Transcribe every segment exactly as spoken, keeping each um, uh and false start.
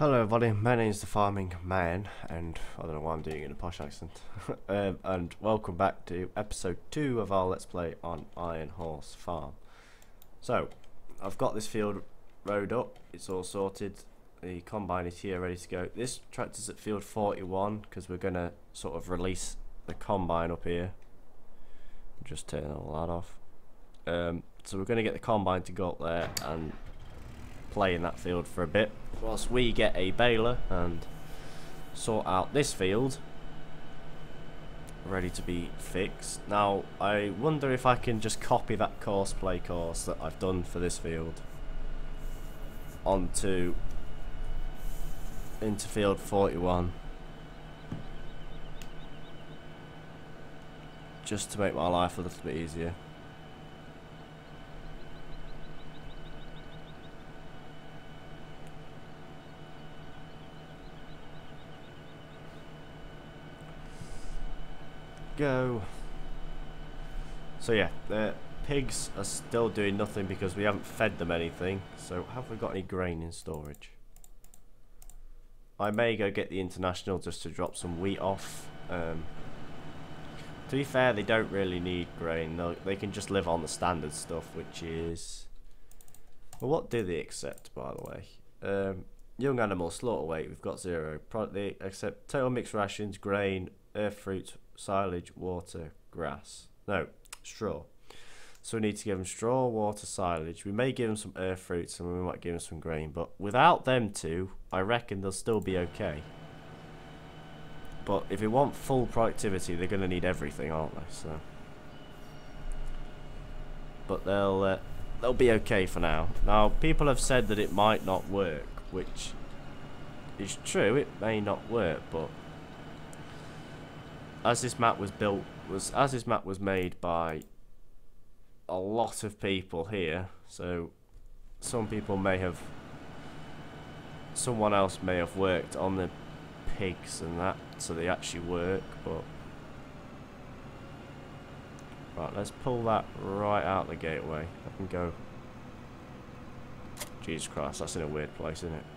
Hello everybody, my name is the Farming Man, and I don't know why I'm doing it in a posh accent. um, and welcome back to episode two of our Let's Play on Iron Horse Farm. So, I've got this field rowed up, it's all sorted, the combine is here ready to go. This tractor's at field forty-one because we're going to sort of release the combine up here. Just turn all that off. Um, so we're going to get the combine to go up there and play in that field for a bit whilst we get a baler and sort out this field ready to be fixed. Now I wonder if I can just copy that course play course that I've done for this field onto into field forty-one just to make my life a little bit easier. Go. So yeah, the pigs are still doing nothing because we haven't fed them anything. So have we got any grain in storage? I may go get the International just to drop some wheat off. Um, to be fair, they don't really need grain. They'll, they can just live on the standard stuff, which is... Well, what do they accept, by the way? Um, young animal slaughter weight, we've got zero. Pro they accept total mixed rations, grain, earth fruits, silage, water, grass. No, straw. So we need to give them straw, water, silage. We may give them some earth fruits and we might give them some grain. But without them two, I reckon they'll still be okay. But if we want full productivity, they're going to need everything, aren't they? So, but they'll uh, they'll be okay for now. Now, people have said that it might not work, which is true. It may not work, but as this map was built, was as this map was made by a lot of people here, so some people may have, someone else may have worked on the pigs and that, so they actually work. But right, let's pull that right out the gateway. I can go. Jesus Christ, that's in a weird place, isn't it?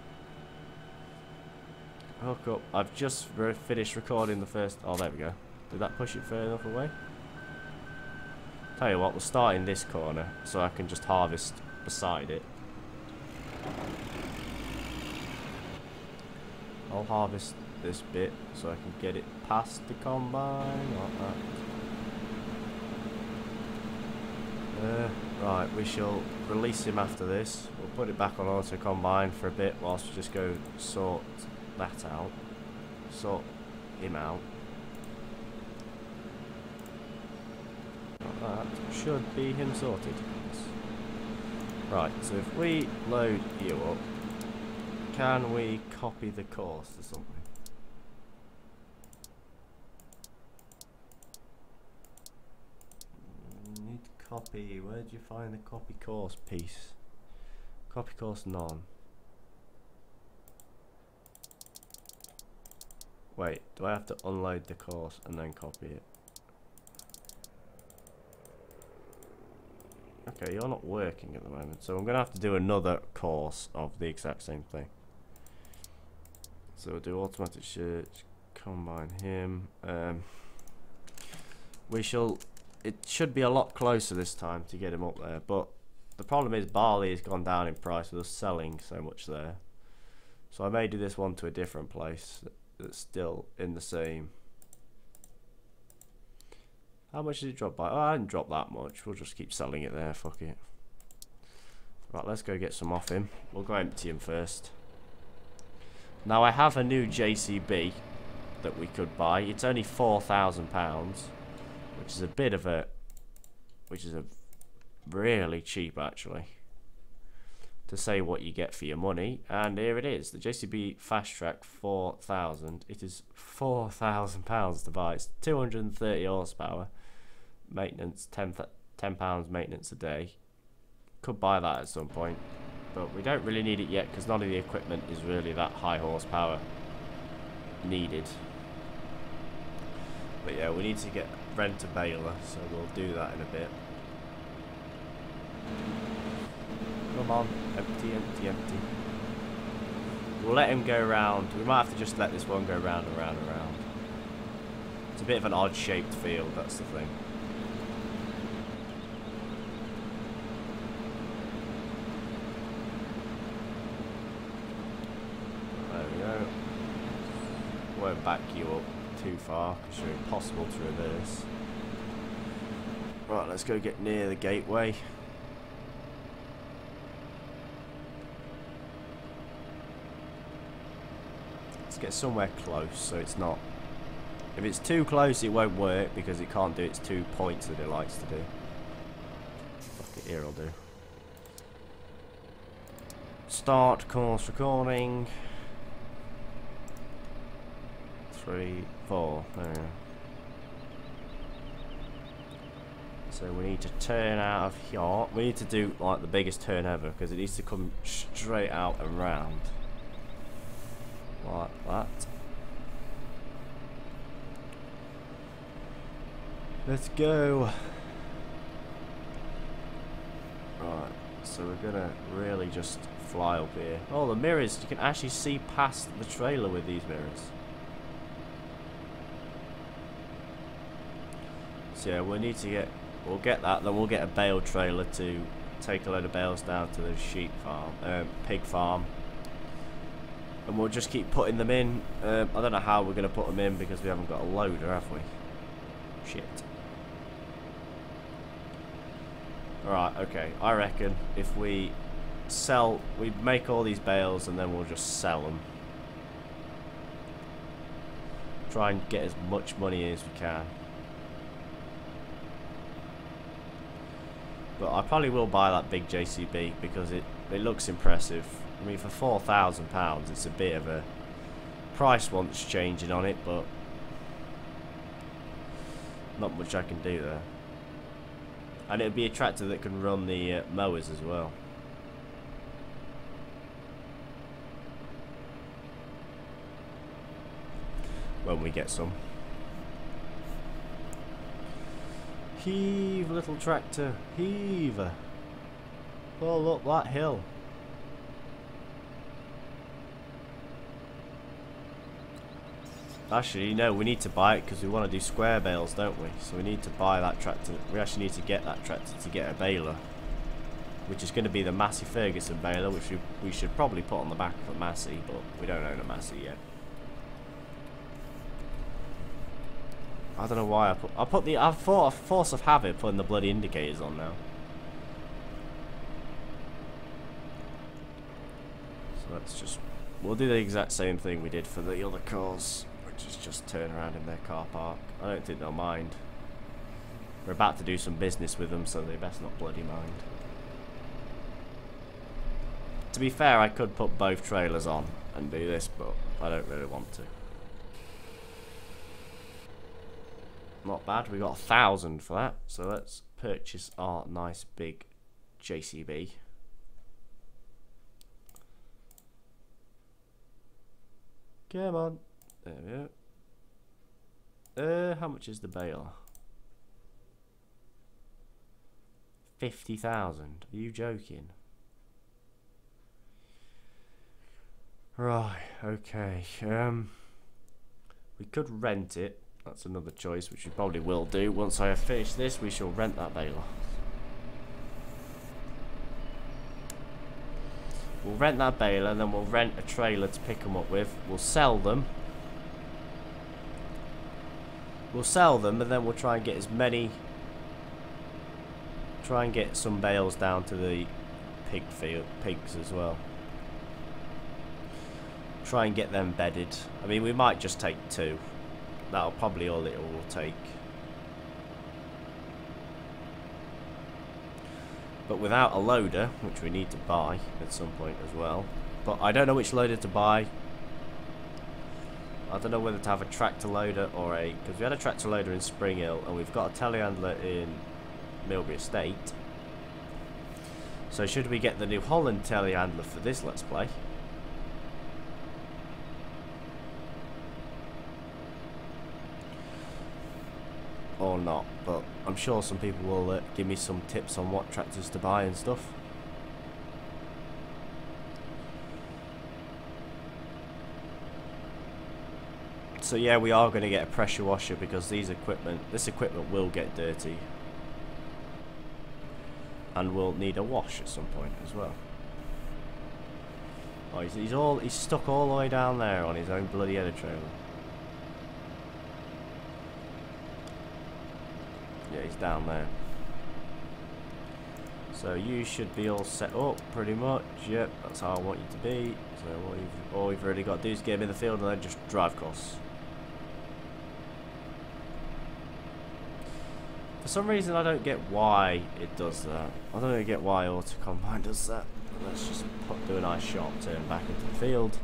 Hook up. I've just re finished recording the first. Oh, there we go. Did that push it far enough away? Tell you what, we'll start in this corner so I can just harvest beside it. I'll harvest this bit so I can get it past the combine like that. Uh, right, we shall release him after this. We'll put it back on auto combine for a bit whilst we just go sort that out, sort him out. That should be him sorted. Right, so if we load you up, can we copy the course or something? Need to copy. Where did you find the copy course piece? Copy course none. Wait, do I have to unload the course and then copy it? Okay, you're not working at the moment, so I'm going to have to do another course of the exact same thing. So we'll do automatic search, combine him. Um, we shall, it should be a lot closer this time to get him up there, but the problem is barley has gone down in price with us selling so much there. So I may do this one to a different place that's still in the same. How much did it drop by? Oh, I didn't drop that much. We'll just keep selling it there. Fuck it. Right, let's go get some off him. We'll go empty him first. Now I have a new J C B that we could buy. It's only four thousand pounds, which is a bit of a, which is a really cheap actually, to say what you get for your money. And here it is, the J C B Fast Track four thousand. It is four thousand pounds to buy. It's two hundred and thirty horsepower, maintenance ten pounds maintenance a day. Could buy that at some point, but we don't really need it yet because none of the equipment is really that high horsepower needed. But yeah, we need to get rent a baler, so we'll do that in a bit. Come on, empty, empty, empty. We'll let him go around. We might have to just let this one go round and round and round. It's a bit of an odd shaped field, that's the thing. There we go. Won't back you up too far because you're impossible to reverse. Right, let's go get near the gateway. Let's get somewhere close so it's not... If it's too close it won't work because it can't do its two points that it likes to do. Fuck it, here I'll do. Start course recording. Three, four, there. So we need to turn out of here. We need to do like the biggest turn ever because it needs to come straight out and round. Like that. Let's go. Right, so we're gonna really just fly up here. Oh, the mirrors, you can actually see past the trailer with these mirrors. So yeah, we'll need to get, we'll get that, then we'll get a bale trailer to take a load of bales down to the sheep farm, um, pig farm. And we'll just keep putting them in. Um, I don't know how we're going to put them in because we haven't got a loader, have we? Shit. Alright, okay. I reckon if we sell, we make all these bales and then we'll just sell them. Try and get as much money as we can. But I probably will buy that big J C B because it, it looks impressive. I mean, for four thousand pounds, it's a bit of a price wants changing on it, but not much I can do there. And it'd be a tractor that can run the uh, mowers as well. When we get some. Heave, little tractor, heave. Oh, look, that hill. Actually, no, we need to buy it because we want to do square bales, don't we? So we need to buy that tractor. We actually need to get that tractor to get a baler, which is going to be the Massey Ferguson baler, which we, we should probably put on the back of a Massey, but we don't own a Massey yet. I don't know why I put. I put the. I thought a force of habit putting the bloody indicators on now. So let's just. We'll do the exact same thing we did for the other cars, which is just turn around in their car park. I don't think they'll mind. We're about to do some business with them, so they best not bloody mind. To be fair, I could put both trailers on and do this, but I don't really want to. Not bad, we got a thousand for that, so let's purchase our nice big J C B. Come on, there we go. Uh, how much is the baler? Fifty thousand. Are you joking? Right. Okay. Um, we could rent it. That's another choice, which we probably will do. Once I have finished this, we shall rent that baler. We'll rent that baler, and then we'll rent a trailer to pick them up with. We'll sell them. We'll sell them, and then we'll try and get as many... Try and get some bales down to the pig field, pigs as well. Try and get them bedded. I mean, we might just take two. That'll probably all it will take. But without a loader, which we need to buy at some point as well. But I don't know which loader to buy. I don't know whether to have a tractor loader or a... Because we had a tractor loader in Spring Hill and we've got a telehandler in Milbury Estate. So should we get the New Holland telehandler for this Let's Play? Or not, but I'm sure some people will uh, give me some tips on what tractors to buy and stuff. So yeah, we are going to get a pressure washer because these equipment, this equipment will get dirty. And will need a wash at some point as well. Oh, he's, he's all he's stuck all the way down there on his own bloody edit trailer. Yeah, he's down there. So you should be all set up pretty much. Yep, that's how I want you to be. So what you've, all you've really got to do is get him in the field and then just drive across. For some reason I don't get why it does that. I don't really get why Auto Combine does that. Let's just put, do a nice sharp turn back into the field.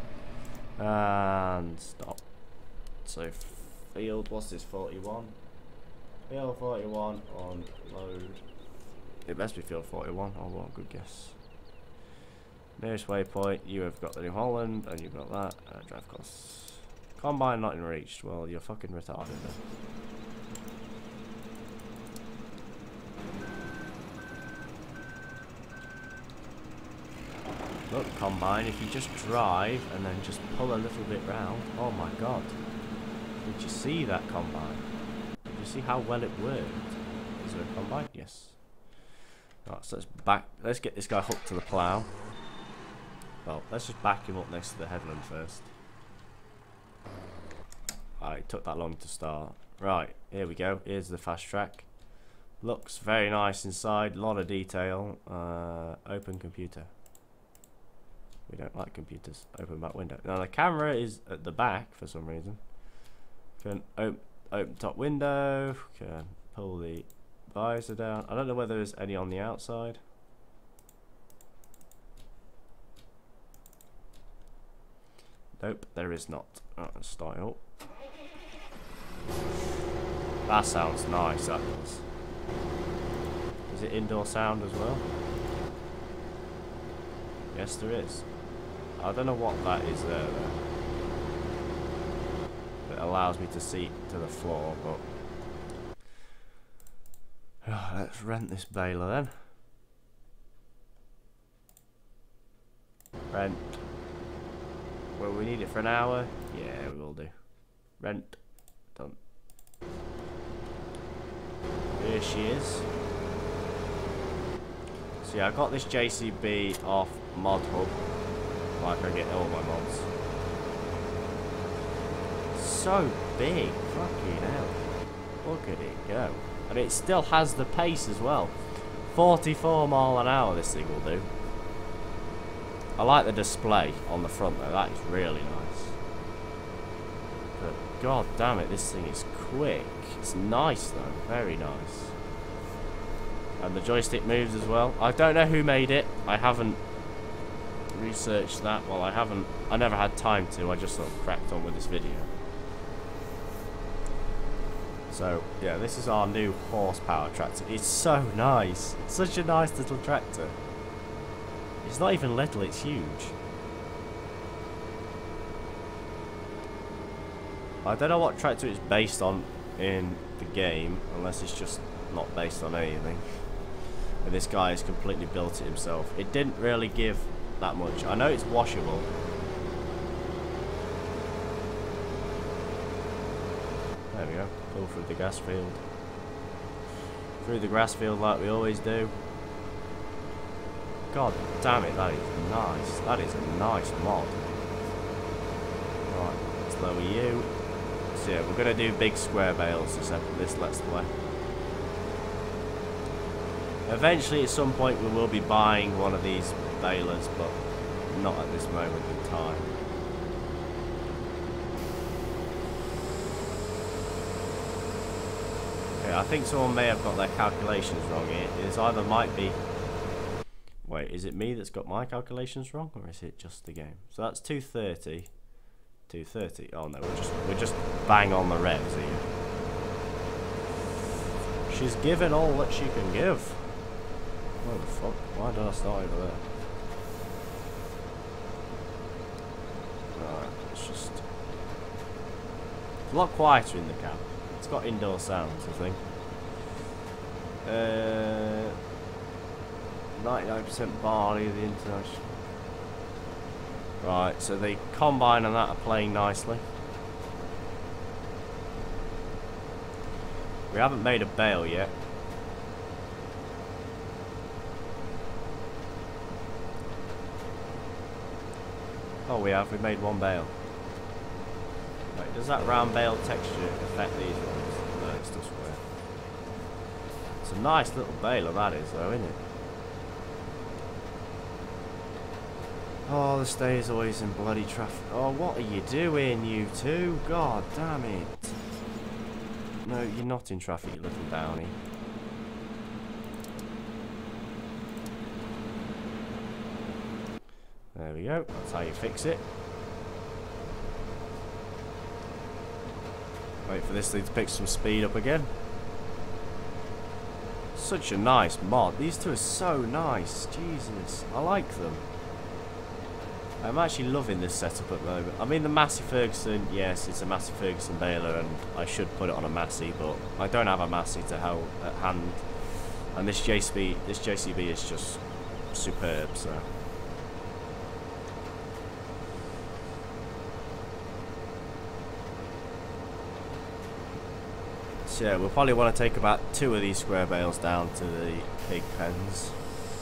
And stop. So field, what's this, forty-one? Field forty-one on load. It best be field forty-one. Oh, what a good guess. Nearest waypoint, you have got the New Holland, and you've got that. Uh, drive costs. Combine not in reach. Well, you're fucking retarded then. Look, Combine, if you just drive and then just pull a little bit round. Oh my god. Did you see that, Combine? Did you see how well it worked? Is there a Combine? Yes. Right, so let's back. Let's get this guy hooked to the plough. Well, let's just back him up next to the headland first. Alright, it took that long to start. Right, here we go. Here's the fast track. Looks very nice inside. A lot of detail. Uh, open computer. We don't like computers. Open back window. Now the camera is at the back for some reason. Can open, open top window. Can pull the visor down. I don't know whether there's any on the outside. Nope, there is not. Right, let's start up. That sounds nice, that does. Is it indoor sound as well? Yes, there is. I don't know what that is there, though. It allows me to see to the floor, but... Oh, let's rent this baler then. Rent. Well, we need it for an hour. Yeah, we will do. Rent. Done. Here she is. So yeah, I got this J C B off Mod Hub. Like I get all my mods. So big. Fucking hell. Look at it go. And it still has the pace as well. forty-four mile an hour this thing will do. I like the display on the front though. That is really nice. But god damn it, this thing is quick. It's nice though. Very nice. And the joystick moves as well. I don't know who made it. I haven't researched that. Well, I haven't. I never had time to. I just sort of cracked on with this video. So, yeah, this is our new horsepower tractor. It's so nice. It's such a nice little tractor. It's not even little, it's huge. I don't know what tractor it's based on in the game, unless it's just not based on anything. And this guy has completely built it himself. It didn't really give that much. I know it's washable. There we go. Go through the grass field. Through the grass field like we always do. God damn it, that is nice. That is a nice mod. Right, let's lower you. So yeah, we're going to do big square bales this, this Let's Play. Eventually, at some point, we will be buying one of these balers, but not at this moment in time. Yeah, I think someone may have got their calculations wrong here. It either might be... Wait, is it me that's got my calculations wrong, or is it just the game? So that's two thirty. two thirty. Oh no, we're just we're just bang on the revs here. She's given all that she can give. What the fuck? Why did I start over there? Right, it's just... It's a lot quieter in the cab. It's got indoor sounds, I think. Uh, ninety-nine percent barley, the international. Right, so the combine and that are playing nicely. We haven't made a bale yet. Oh, we have. We made one bale. Wait, does that round bale texture affect these ones? No, it's still square. It's a nice little baler, that is, though, isn't it? Oh, the stay is always in bloody traffic. Oh, what are you doing, you two? God damn it. No, you're not in traffic, you little downy. There we go. That's how you fix it. Wait for this thing to pick some speed up again. Such a nice mod. These two are so nice. Jesus. I like them. I'm actually loving this setup at the moment. I mean, the Massey Ferguson, yes, it's a Massey Ferguson baler, and I should put it on a Massey, but I don't have a Massey to help at hand. And this J C B, this J C B is just superb. So, so yeah, we'll probably want to take about two of these square bales down to the pig pens.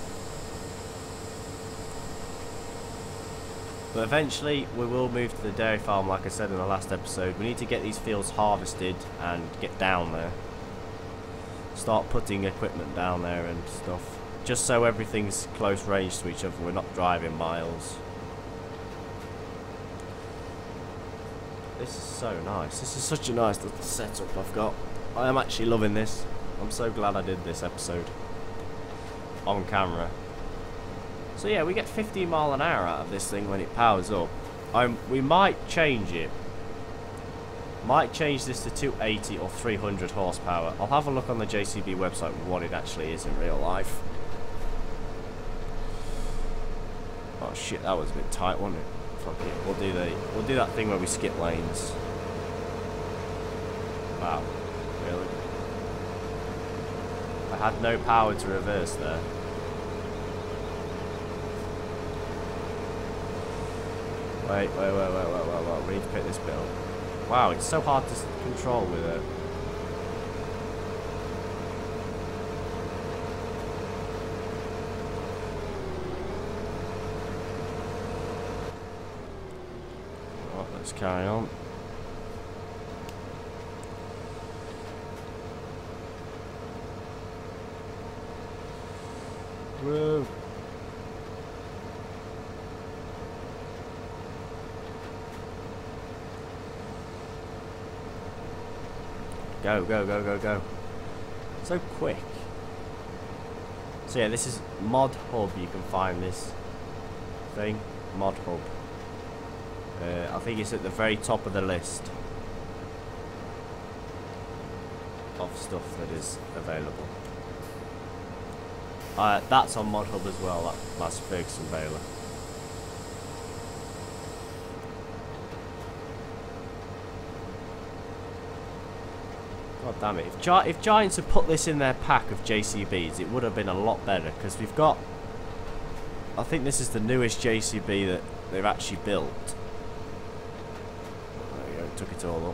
But eventually we will move to the dairy farm, like I said in the last episode. We need to get these fields harvested and get down there. Start putting equipment down there and stuff. Just so everything's close range to each other, we're not driving miles. This is so nice. This is such a nice little setup I've got. I am actually loving this. I'm so glad I did this episode on camera. So yeah, we get fifteen mile an hour out of this thing when it powers up. Um, we might change it. Might change this to two eighty or three hundred horsepower. I'll have a look on the J C B website what it actually is in real life. Oh shit, that was a bit tight, wasn't it? Fuck it. We'll do the we'll do that thing where we skip lanes. Wow, really? I had no power to reverse there. Wait, wait, wait, wait, wait, wait, wait, we need to pick this bit up. Wow, it's so hard to control with it. Right, let's carry on. Whoa. Go, go, go, go, go. So quick. So yeah, this is Mod Hub. You can find this thing. Mod Hub. Uh, I think it's at the very top of the list of stuff that is available. Uh, that's on Mod Hub as well, that Massey Ferguson baler. God damn it. If, Gi if Giants had put this in their pack of J C Bs, it would have been a lot better, because we've got... I think this is the newest J C B that they've actually built. There we go, took it all up.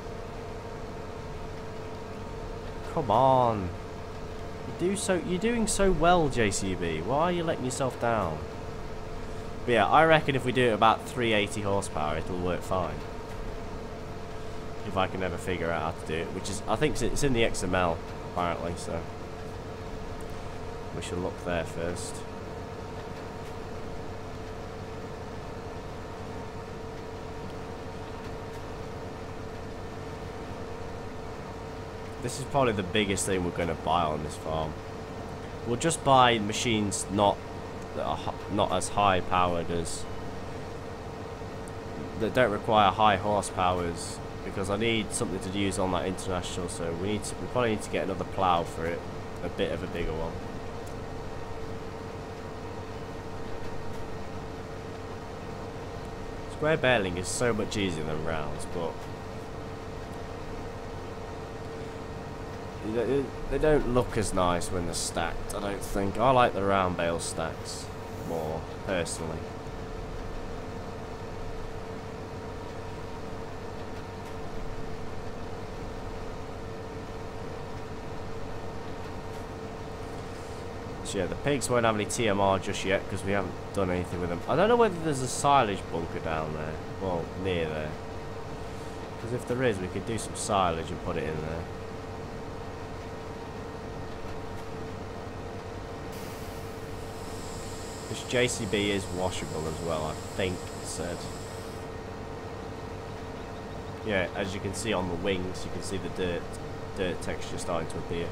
Come on. You do so, you're doing so well, J C B. Why are you letting yourself down? But yeah, I reckon if we do it about three eighty horsepower, it'll work fine. If I can ever figure out how to do it, which is, I think it's in the X M L apparently, so we shall look there first. This is probably the biggest thing we're going to buy on this farm. We'll just buy machines not that are not as high powered as, that don't require high horsepowers. Because I need something to use on that international, so we need to, we probably need to get another plough for it, a bit of a bigger one. Square baling is so much easier than rounds, but they don't look as nice when they're stacked, I don't think. I like the round bale stacks more, personally. So yeah, the pigs won't have any T M R just yet because we haven't done anything with them. I don't know whether there's a silage bunker down there. Well, near there. Because if there is, we could do some silage and put it in there. This J C B is washable as well, I think it said. Yeah, as you can see on the wings, you can see the dirt, dirt texture starting to appear.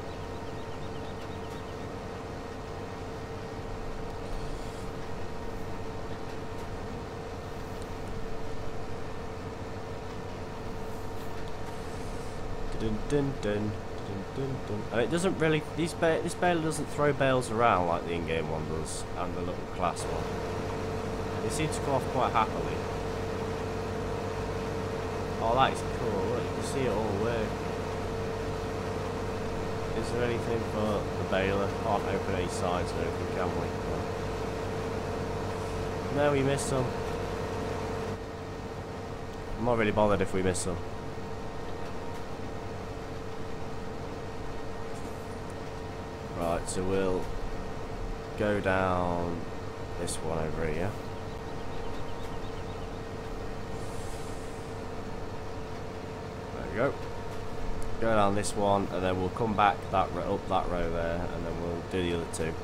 Dun, dun, dun, dun, dun, dun. And it doesn't really, these ba this baler doesn't throw bales around like the in-game one does, and the little class one. They seem to go off quite happily. Oh, that is cool, look, you can see it all work. Is there anything for the baler? Can't open any sides or anything, can we? No, we missed some. I'm not really bothered if we miss some. Right, so we'll go down this one over here. There we go. Go down this one, and then we'll come back that up that row there, and then we'll do the other two.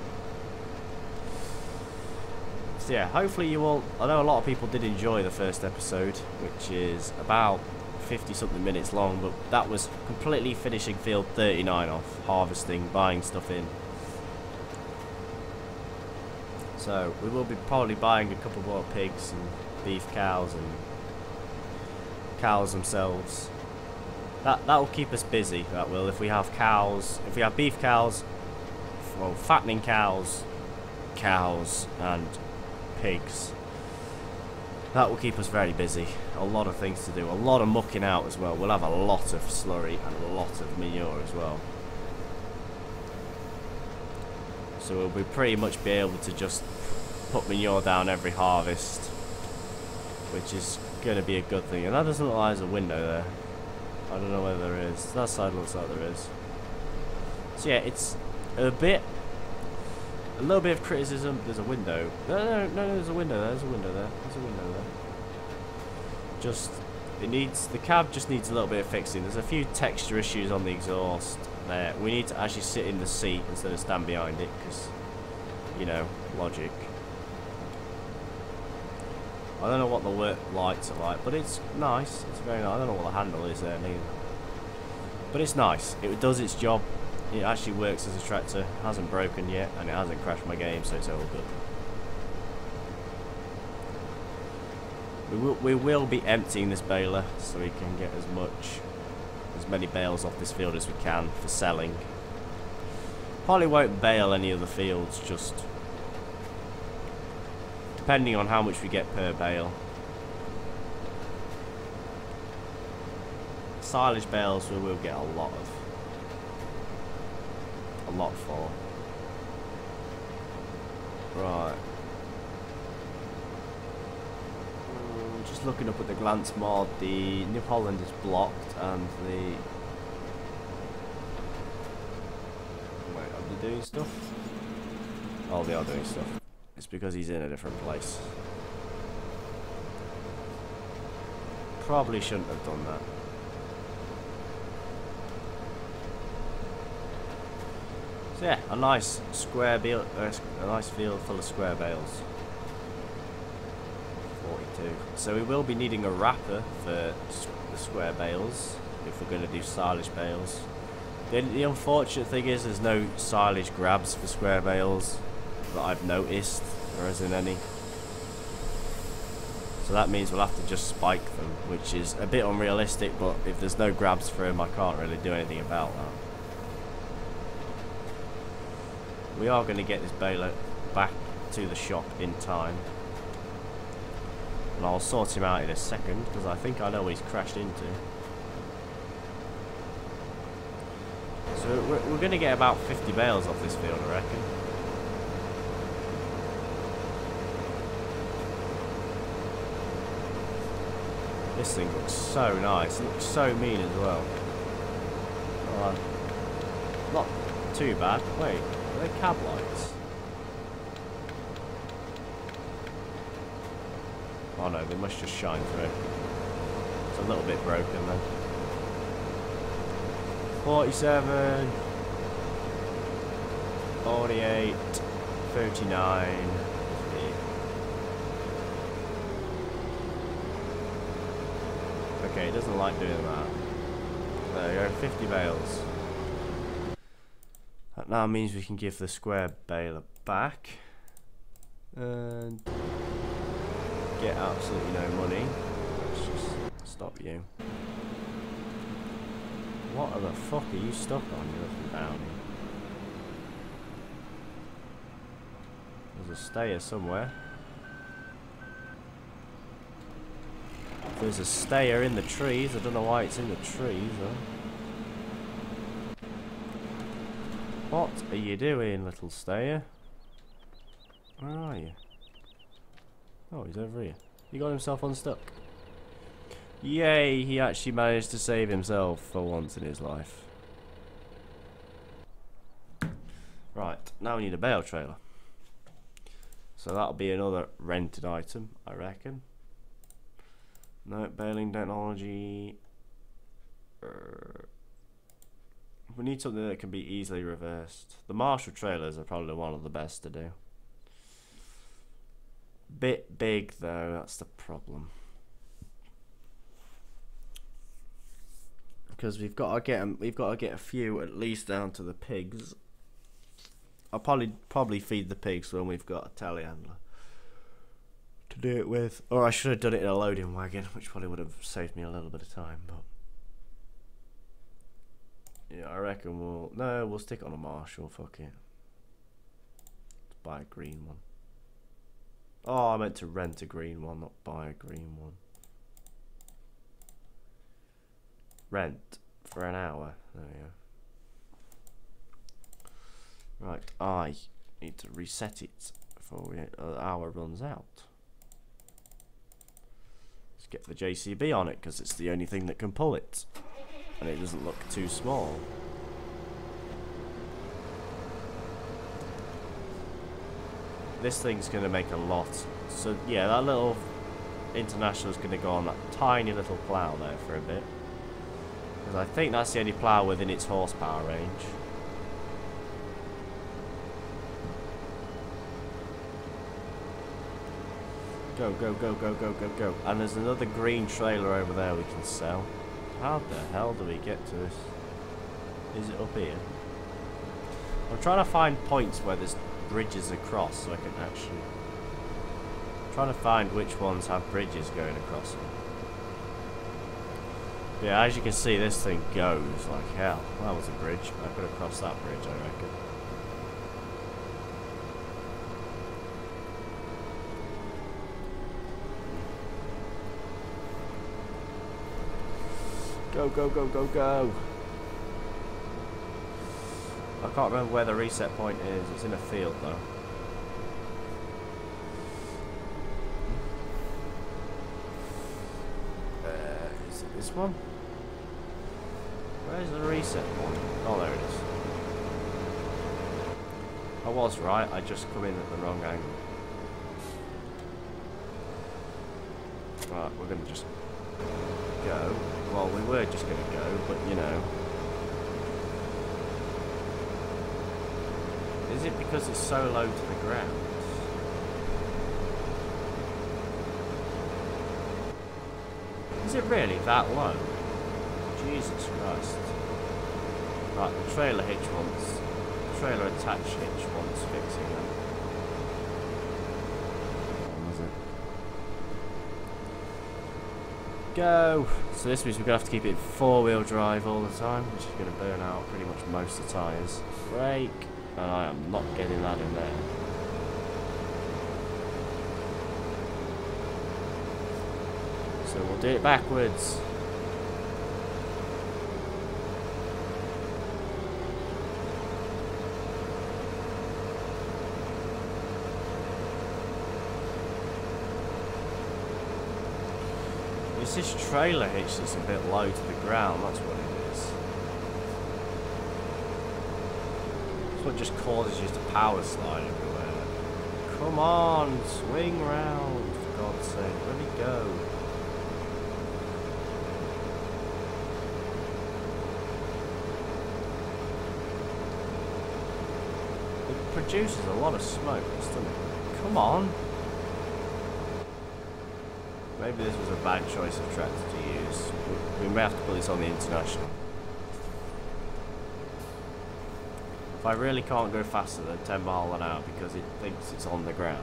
So yeah, hopefully you all. I know a lot of people did enjoy the first episode, which is about fifty something minutes long, but that was completely finishing field thirty-nine off, harvesting, buying stuff in. So we will be probably buying a couple more pigs and beef cows and cows themselves. That that will keep us busy. That will. If we have cows, if we have beef cows, well, fattening cows, cows and pigs. That will keep us very busy. A lot of things to do. A lot of mucking out as well. We'll have a lot of slurry and a lot of manure as well. So we'll be pretty much be able to just put manure down every harvest, which is going to be a good thing. And that doesn't look like there's a window there. I don't know whether there is. That side looks like there is. So yeah, it's a bit... A little bit of criticism. There's a window. No, no, no, there's a window there. There's a window there. There's a window there. Just, it needs, the cab just needs a little bit of fixing. There's a few texture issues on the exhaust there. We need to actually sit in the seat instead of stand behind it because, you know, logic. I don't know what the work lights are like, but it's nice. It's very nice. I don't know what the handle is there neither. But it's nice. It does its job. It actually works as a tractor, hasn't broken yet, and it hasn't crashed my game, so it's all good. We will, we will be emptying this baler so we can get as much, as many bales off this field as we can for selling. Probably won't bale any of the fields, just depending on how much we get per bale. Silage bales we will get a lot of. A lot for. Right. Um, just looking up at the glance mod, the New Holland is blocked and the... Wait, are they doing stuff? Oh, they are doing stuff. It's because he's in a different place. Probably shouldn't have done that. So yeah, a nice square bale, uh, a nice field full of square bales. forty-two. So we will be needing a wrapper for the square bales if we're going to do silage bales. The, the unfortunate thing is there's no silage grabs for square bales that I've noticed. There isn't any. So that means we'll have to just spike them, which is a bit unrealistic, but if there's no grabs for them, I can't really do anything about that. We are going to get this baler back to the shop in time. And I'll sort him out in a second, because I think I know what he's crashed into. So we're, we're going to get about fifty bales off this field, I reckon. This thing looks so nice. It looks so mean as well. Oh, not too bad. Wait. Are they cab lights? Oh no, they must just shine through. It's a little bit broken then. forty-seven. forty-eight. thirty-nine. Okay, it doesn't like doing that. There we go, fifty bales. That now means we can give the square baler back. And get absolutely no money. Let's just stop you. What the fuck are you stuck on, you little downy? There's a stayer somewhere. There's a stayer in the trees. I don't know why it's in the trees though. What are you doing, little stayer? Where are you? Oh, he's over here. He got himself unstuck. Yay, he actually managed to save himself for once in his life. Right, now we need a bale trailer. So that'll be another rented item, I reckon. No, baling technology. Uh, we need something that can be easily reversed. The Marshall trailers are probably one of the best to do. Bit big though, that's the problem. Because we've got to get 'em, we've got to get a few at least down to the pigs. I'll probably probably feed the pigs when we've got a telehandler to do it with, or I should have done it in a loading wagon, which probably would have saved me a little bit of time. But yeah, I reckon we'll no, we'll stick on a Marshall. Fuck it. Let's buy a green one. Oh, I meant to rent a green one, not buy a green one. Rent for an hour. There we go. Right, I need to reset it before we, uh, the hour runs out. Let's get the J C B on it because it's the only thing that can pull it, and it doesn't look too small. This thing's going to make a lot. So yeah, that little International is going to go on that tiny little plough there for a bit. Because I think that's the only plough within its horsepower range. Go, go, go, go, go, go, go. And there's another green trailer over there we can sell. How the hell do we get to this? Is it up here? I'm trying to find points where there's bridges across so I can actually... I'm trying to find which ones have bridges going across them. Yeah, as you can see, this thing goes like hell. That was a bridge. I could have crossed that bridge, I reckon. Go, go, go, go, go. I can't remember where the reset point is. It's in a field, though. Uh, is it this one? Where's the reset point? Oh, there it is. I was right. I just come in at the wrong angle. Right, we're going to just go. Well, we were just going to go, but you know. Is it because it's so low to the ground? Is it really that low? Jesus Christ. Right, the trailer hitch wants... Trailer attached hitch wants fixing then. What was it? Go! So this means we're going to have to keep it four-wheel drive all the time, which is going to burn out pretty much most of the tyres. Brake! And I am not getting that in there. So we'll do it backwards. It's this trailer hitch that's a bit low to the ground, that's what it is. It's what just causes you to power slide everywhere. Come on, swing round, for God's sake, let me go. It produces a lot of smoke, doesn't it? Come on. Maybe this was a bad choice of tractor to use. We, we may have to put this on the international. If I really can't go faster than ten mile an hour because it thinks it's on the ground.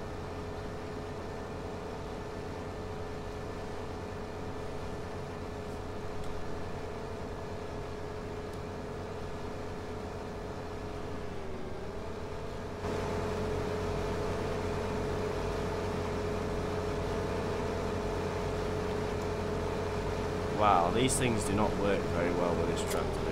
Wow, these things do not work very well with this tractor, do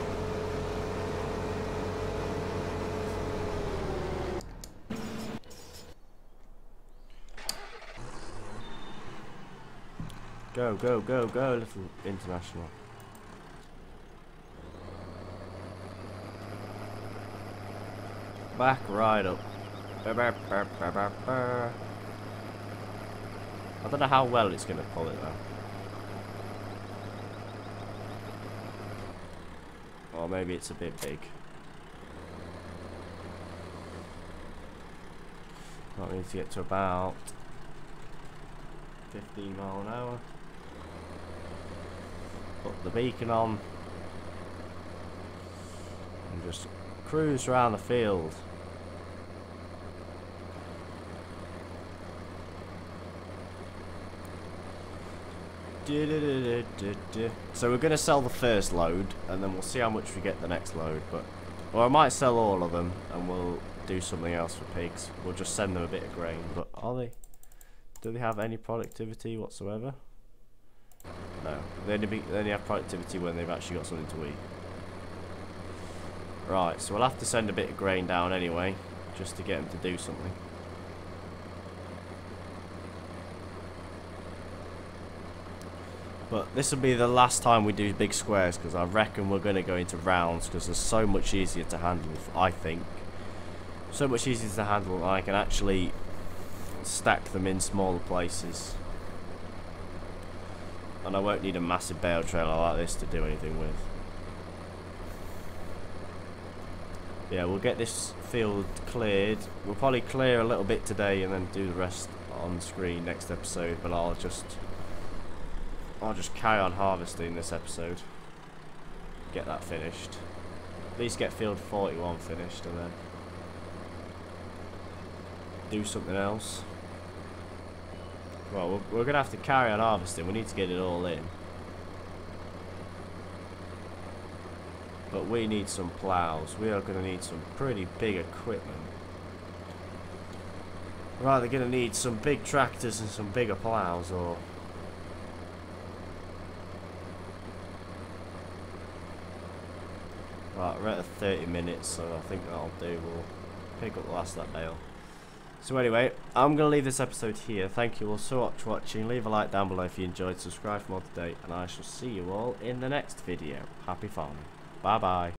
they? Go, go, go, go, little international. Back right up. Burr, burr, burr, burr, burr, burr. I don't know how well it's going to pull it though. Or maybe it's a bit big. Might need to get to about fifteen mile an hour. Put the beacon on. And just cruise around the field. So we're going to sell the first load and then we'll see how much we get the next load, but or I might sell all of them and we'll do something else for pigs. We'll just send them a bit of grain. But are they, do they have any productivity whatsoever? No, they only, be, they only have productivity when they've actually got something to eat. Right, so we'll have to send a bit of grain down anyway just to get them to do something. But this will be the last time we do big squares because I reckon we're going to go into rounds because they're so much easier to handle, I think. So much easier to handle and I can actually stack them in smaller places. And I won't need a massive bale trailer like this to do anything with. Yeah, we'll get this field cleared. We'll probably clear a little bit today and then do the rest on screen next episode, but I'll just... I'll just carry on harvesting this episode. Get that finished. At least get field forty-one finished and then do something else. Well, we're, we're going to have to carry on harvesting. We need to get it all in. But we need some plows. We are going to need some pretty big equipment. We're either going to need some big tractors and some bigger plows, or... Right, we're at thirty minutes, so I think that'll do. We'll pick up the last of that bale. So anyway, I'm going to leave this episode here. Thank you all so much for watching. Leave a like down below if you enjoyed. Subscribe for more today, and I shall see you all in the next video. Happy farming. Bye bye.